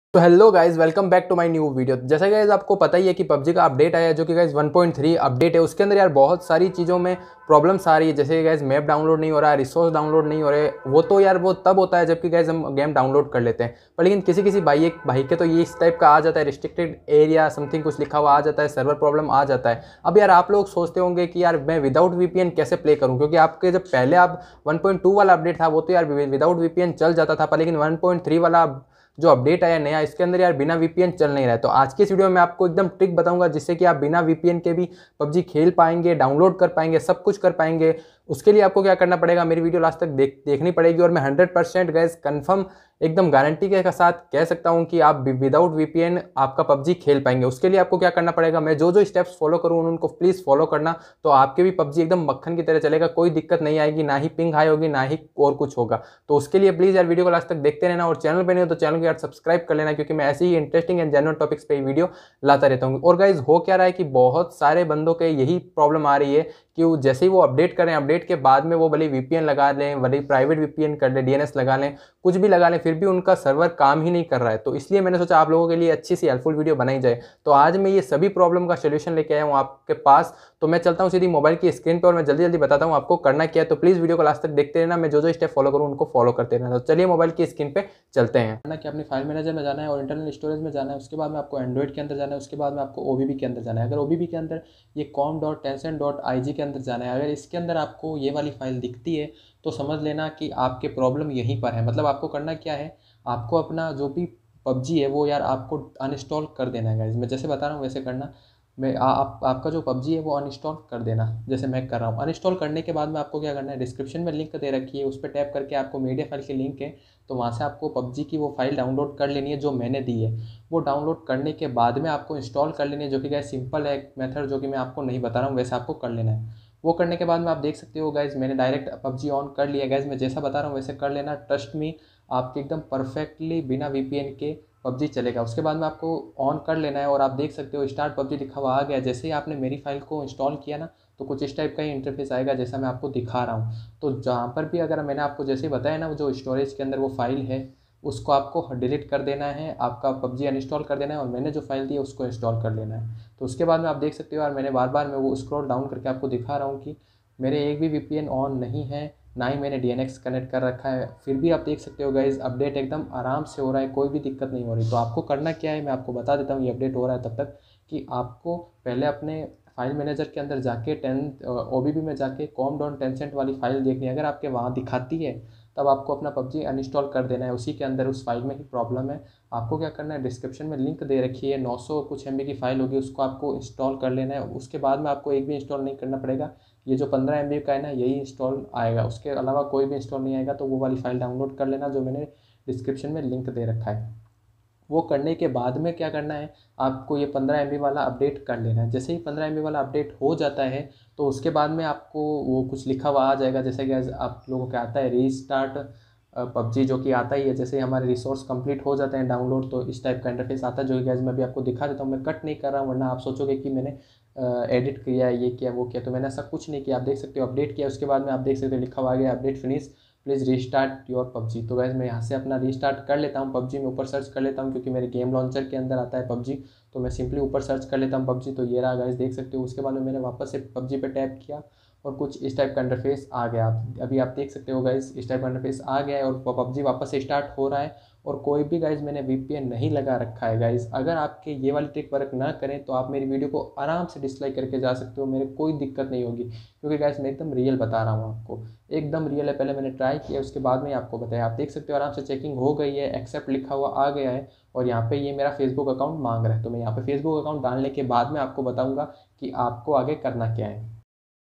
तो hello guys, welcome back to my new video. जैसा कि गाइज आपको पता ही है कि पबजी का अपडेट आया है, जो कि गाइज 1.3 अपडेट है। उसके अंदर यार बहुत सारी चीज़ों में प्रॉब्लम्स आ रही है। जैसे कि गाइज मैप डाउनलोड नहीं हो रहा है, रिसोर्स डाउनलोड नहीं हो रहे। वो तो यार वो तब होता है जबकि गाइज हम गेम डाउनलोड कर लेते हैं। पर लेकिन किसी किसी भाई के तो ये इस टाइप का आ जाता है, रिस्ट्रिक्टेड एरिया समथिंग कुछ लिखा हुआ आ जाता है, सर्वर प्रॉब्लम आ जाता है। अब यार आप लोग सोचते होंगे कि यार मैं विदाउट वीपीएन कैसे प्ले करूँ, क्योंकि आपके जब पहले आप 1.2 वाला अपडेट था वो तो यार विदाउट वीपीएन चल जाता था। पर लेकिन 1.3 वाला जो अपडेट आया नया, इसके अंदर यार बिना वीपीएन चल नहीं रहा है। तो आज की इस वीडियो में आपको एकदम ट्रिक बताऊंगा जिससे कि आप बिना वीपीएन के भी पबजी खेल पाएंगे, डाउनलोड कर पाएंगे, सब कुछ कर पाएंगे। उसके लिए आपको क्या करना पड़ेगा, मेरी वीडियो लास्ट तक देखनी पड़ेगी। और मैं 100% गैस कन्फर्म एकदम गारंटी के साथ कह सकता हूं कि आप विदाउट वीपीएन आपका पबजी खेल पाएंगे। उसके लिए आपको क्या करना पड़ेगा, मैं जो जो स्टेप्स फॉलो करूँ उनको प्लीज़ फॉलो करना। तो आपके भी पबजी एकदम मक्खन की तरह चलेगा, कोई दिक्कत नहीं आएगी, ना ही पिंग हाई होगी, ना ही और कुछ होगा। तो उसके लिए प्लीज़ यार वीडियो को लास्ट तक देखते रहना। और चैनल पर नहीं हो तो चैनल को यार सब्सक्राइब कर लेना, क्योंकि मैं ऐसे ही इंटरेस्टिंग एंड जेन्युइन टॉपिक्स पे वीडियो लाता रहता हूँ। और गाइज हो क्या रहा है कि बहुत सारे बंदों के यही प्रॉब्लम आ रही है कि वो जैसे ही वो अपडेट करें, अपडेट के बाद में वो भले वीपीएन लगा लें, भले प्राइवेट वीपीएन कर लें, डीएनएस लगा लें, कुछ भी लगा लें, फिर भी उनका सर्वर काम ही नहीं कर रहा है। तो इसलिए मैंने सोचा आप लोगों के लिए अच्छी सी हेल्पफुल वीडियो बनाई जाए। तो आज मैं ये सभी प्रॉब्लम का सोल्यूशन लेके आया हूँ आपके पास। तो मैं चलता हूँ सीधी मोबाइल की स्क्रीन पर और मैं जल्दी जल्दी बताता हूँ आपको करना क्या है। तो प्लीज़ वीडियो को लास्ट तक देखते रहना, मैं जो जो स्टेप फॉलो करूँ उनको फॉलो करते रहना। तो चलिए मोबाइल की स्क्रीन पर चलते हैं। कि अपनी फाइल मैनेजर में जाना है और इंटरनल स्टोरेज में जाना है। उसके बाद में आपको एंड्रॉइड के अंदर जाना है। उसके बाद में आपको ओबीबी के अंदर जाना है। अगर ओबीबी के अंदर ये com.tencent.ig के अंदर जाना है, अगर इसके अंदर आपको ये वाली फाइल दिखती है तो समझ लेना कि आपके प्रॉब्लम यहीं पर है। मतलब आपको करना क्या है, आपको अपना जो भी पबजी है वो यार आपको अनइंस्टॉल कर देना है गाइस। मैं जैसे बता रहा हूँ वैसे करना। मैं आपका जो पबजी है वो अनइंस्टॉल कर देना, जैसे मैं कर रहा हूँ। अनइंस्टॉल करने के बाद में आपको क्या करना है, डिस्क्रिप्शन में लिंक दे रखी है, उस पर टैप करके आपको मीडिया फाइल की लिंक है, तो वहाँ से आपको पबजी की वो फाइल डाउनलोड कर लेनी है जो मैंने दी है। वो डाउनलोड करने के बाद में आपको इंस्टॉल कर लेनी है, जो कि गाइस सिंपल है एक मेथड, जो कि मैं आपको नहीं बता रहा हूँ, वैसे आपको कर लेना है। वो करने के बाद में आप देख सकते हो गाइज मैंने डायरेक्ट पबजी ऑन कर लिया। गाइज मैं जैसा बता रहा हूँ वैसे कर लेना, ट्रस्ट मी, आपके एकदम परफेक्टली बिना वीपीएन के पबजी चलेगा। उसके बाद में आपको ऑन कर लेना है और आप देख सकते हो स्टार्ट पबजी लिखा हुआ आ गया। जैसे ही आपने मेरी फाइल को इंस्टॉल किया ना, तो कुछ इस टाइप का ही इंटरफेस आएगा जैसा मैं आपको दिखा रहा हूँ। तो जहाँ पर भी अगर मैंने आपको जैसे बताया ना, जो स्टोरेज के अंदर वो फाइल है उसको आपको डिलीट कर देना है, आपका पबजी अनइंस्टॉल कर देना है और मैंने जो फाइल दी है उसको इंस्टॉल कर लेना है। तो उसके बाद में आप देख सकते हो यार, मैंने बार बार मैं वो स्क्रॉल डाउन करके आपको दिखा रहा हूँ कि मेरे एक भी वीपीएन ऑन नहीं है, ना ही मैंने डीएनएक्स कनेक्ट कर रखा है। फिर भी आप देख सकते हो गाइज अपडेट एकदम आराम से हो रहा है, कोई भी दिक्कत नहीं हो रही। तो आपको करना क्या है मैं आपको बता देता हूँ, ये अपडेट हो रहा है तब तक कि आपको पहले अपने फाइल मैनेजर के अंदर जाके ओबीबी में जाके com.tencent वाली फाइल देखनी है। अगर आपके वहाँ दिखाती है तब आपको अपना पबजी अनइंस्टॉल कर देना है, उसी के अंदर उस फाइल में ही प्रॉब्लम है। आपको क्या करना है, डिस्क्रिप्शन में लिंक दे रखी है, 900 कुछ एमबी की फाइल होगी, उसको आपको इंस्टॉल कर लेना है। उसके बाद में आपको एक भी इंस्टॉल नहीं करना पड़ेगा, ये जो 15 एमबी का है ना यही इंस्टॉल आएगा, उसके अलावा कोई भी इंस्टॉल नहीं आएगा। तो वो वाली फाइल डाउनलोड कर लेना जो मैंने डिस्क्रिप्शन में लिंक दे रखा है। वो करने के बाद में क्या करना है, आपको ये 15 एमबी वाला अपडेट कर लेना है। जैसे ही 15 एमबी वाला अपडेट हो जाता है तो उसके बाद में आपको वो कुछ लिखा हुआ आ जाएगा, जैसे कि आप लोगों को आता है रीस्टार्ट पबजी, जो कि आता ही है। जैसे हमारे रिसोर्स कंप्लीट हो जाते हैं डाउनलोड तो इस टाइप का इंटरफेस आता है, जो कि गैस मैं अभी आपको दिखा देता हूँ। मैं कट नहीं कर रहा हूँ वरना आप सोचोगे कि मैंने एडिट किया है, ये किया वो किया, तो मैंने ऐसा कुछ नहीं किया। आप देख सकते हो अपडेट किया, उसके बाद में आप देख सकते हो लिखा हुआ आ गया update finish, please restart your PUBG. तो गैस मैं यहाँ से अपना रीस्टार्ट कर लेता हूँ, पबजी में ऊपर सर्च कर लेता हूँ, क्योंकि मेरे गेम लॉन्चर के अंदर आता है पबजी। तो मैं सिंपली ऊपर सर्च कर लेता हूँ पबजी, तो ये रहा गैस देख सकते हो। उसके बाद में मैंने वापस से पबजी पे टैप किया और कुछ इस टाइप का इंटरफेस आ गया। अभी आप देख सकते हो गाइस इस टाइप का इंटरफेस आ गया है और पबजी वापस से स्टार्ट हो रहा है। और कोई भी गाइस मैंने वीपीएन नहीं लगा रखा है गाइस। अगर आपके ये वाली ट्रिक वर्क ना करें तो आप मेरी वीडियो को आराम से डिसलाइक करके जा सकते हो, मेरे कोई दिक्कत नहीं होगी, क्योंकि गाइस मैं एकदम रियल बता रहा हूँ आपको, एकदम रियल है। पहले मैंने ट्राई किया उसके बाद में आपको बताया। आप देख सकते हो आराम से चेकिंग हो गई है, एक्सेप्ट लिखा हुआ आ गया है और यहाँ पे ये मेरा फेसबुक अकाउंट मांग रहा है। तो मैं यहाँ पे फेसबुक अकाउंट डालने के बाद में आपको बताऊँगा कि आपको आगे करना क्या है।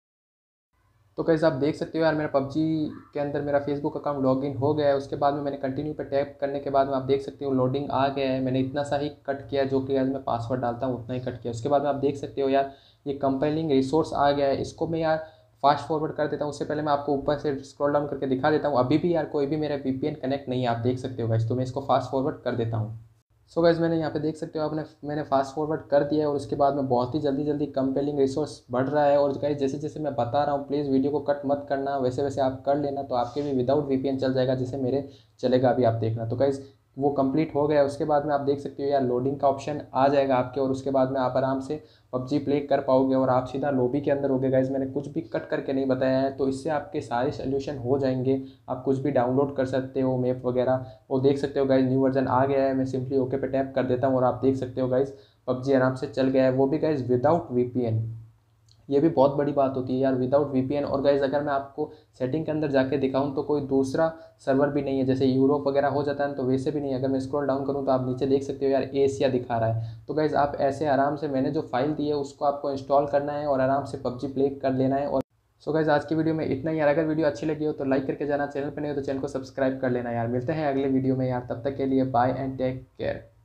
तो कैसे आप देख सकते हो यार, मेरा पबजी के अंदर मेरा फेसबुक अकाउंट लॉगिन हो गया है। उसके बाद में मैंने कंटिन्यू पे टैप करने के बाद में आप देख सकते हो लोडिंग आ गया है। मैंने इतना सा ही कट किया, जो कि आज मैं पासवर्ड डालता हूँ उतना ही कट किया। उसके बाद में आप देख सकते हो यार ये कंपाइलिंग रिसोर्स आ गया है, इसको मैं यार फास्ट फॉरवर्ड कर देता हूँ। उससे पहले मैं आपको ऊपर से स्क्रॉल डाउन करके दिखा देता हूँ। अभी भी यार कोई भी मेरा वीपीएन कनेक्ट नहीं है, आप देख सकते हो गाइस, तो मैं इसको फास्ट फॉरवर्ड कर देता हूँ। सो गाइस मैंने यहाँ पे देख सकते हो आपने, मैंने फास्ट फॉरवर्ड कर दिया है और उसके बाद में बहुत ही जल्दी जल्दी कंपेलिंग रिसोर्स बढ़ रहा है। और गाइस जैसे जैसे मैं बता रहा हूँ प्लीज़ वीडियो को कट मत करना, वैसे वैसे आप कर लेना, तो आपके भी विदाउट वीपीएन चल जाएगा जैसे मेरे चलेगा। अभी आप देखना। तो गाइस वो कंप्लीट हो गया। उसके बाद में आप देख सकते हो यार लोडिंग का ऑप्शन आ जाएगा आपके, और उसके बाद में आप आराम से पबजी प्ले कर पाओगे और आप सीधा लॉबी के अंदर होगे। गाइज मैंने कुछ भी कट करके नहीं बताया है, तो इससे आपके सारे सोल्यूशन हो जाएंगे। आप कुछ भी डाउनलोड कर सकते हो मैप वगैरह, वो देख सकते हो गाइज न्यू वर्जन आ गया है। मैं सिंपली ओके पे टैप कर देता हूँ और आप देख सकते हो गाइज पबजी आराम से चल गया है, वो भी गाइज विदाउट वीपीएन। ये भी बहुत बड़ी बात होती है यार, विदाउट वीपीएन। और गाइज अगर मैं आपको सेटिंग के अंदर जाके दिखाऊं तो कोई दूसरा सर्वर भी नहीं है, जैसे यूरोप वगैरह हो जाता है तो वैसे भी नहीं है। अगर मैं स्क्रॉल डाउन करूं तो आप नीचे देख सकते हो यार एशिया दिखा रहा है। तो गाइज आप ऐसे आराम से, मैंने जो फाइल दी है उसको आपको इंस्टॉल करना है और आराम से पबजी प्ले कर लेना है। और सो गाइज आज की वीडियो में इतना ही यार। अगर वीडियो अच्छी लगी हो तो लाइक करके जाना, चैनल पर नहीं हो तो चैनल को सब्सक्राइब कर लेना यार। मिलते हैं अगले वीडियो में यार, तब तक के लिए बाय एंड टेक केयर।